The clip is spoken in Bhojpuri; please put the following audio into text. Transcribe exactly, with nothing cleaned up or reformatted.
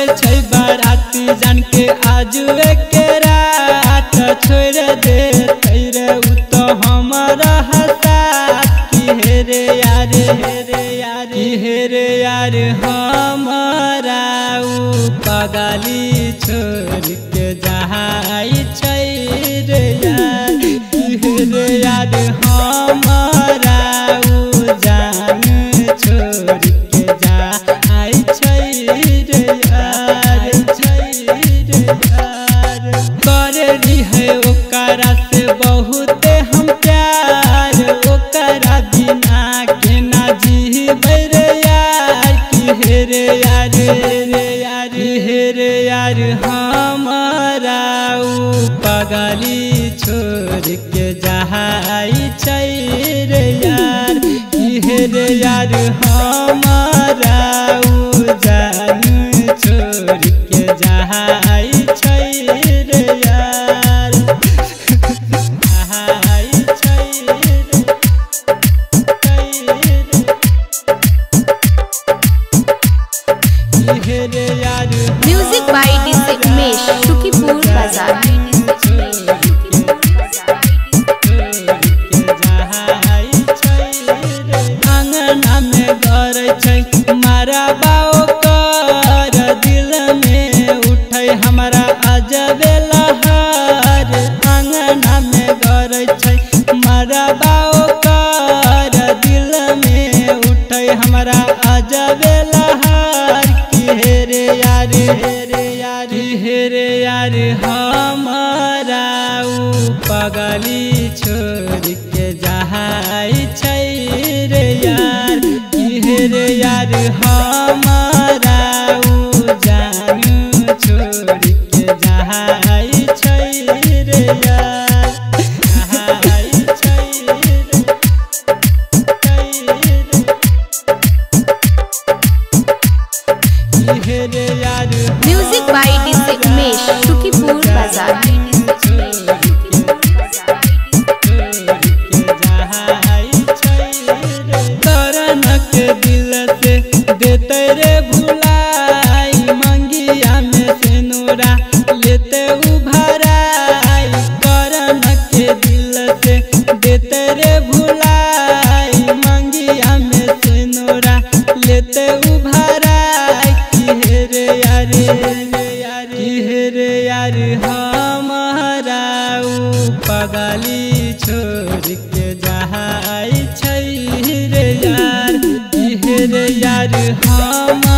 चले छै बाराती जान के आजुए के रात छोड़ दे तेरे उ तो हमारा हसात की हे रे यार हे रे यार हे रे यार हमारा उ पगली छोड़ के जहाई छै रे यार हे रे यार हमारा उ जान छोड़ के जहाई छै रे यार छै रे यार करे है ओकरा से बहुत हम प्यार ओकरा बिना के ना जीबै रे यार की हे रे यार रे यार हे रे यार हमारा उ पगली छोड़ के जहाई छै रे यार की हे रे यार हमारा उ जान छोड़ के जहाई छै रे यार जहाई छै रे हे रे यार music by DJ Umesh Sukhipur बाजार। अंगना में घर छै मारा बाओ कर दिल में उठे हमारा अजबे लहर अंगना में घर छै मारा बाओ कर दिल में उठे हमारा अजबे लहर की हे रे यार हे रे यार हे रे यार हमारा उ पगली छोड़ के जहाई छै रे यार की हे रे यार हमारा उ जान छोड़ के जहाई छै रे यार जहाई छै रे हे रे यार music by DJ Umesh Sukhipur बाजार। के दिल से देते रे भुलाई मंगिया में से नूरा लेते उभराई करन के दिल से देते रे भुलाई मंगिया में से नूरा लेते उभराई की हे रे यार रे यार हे रे यार हमारा उ पगली छोड़ के जहाई छै रे यार हे रे यार हम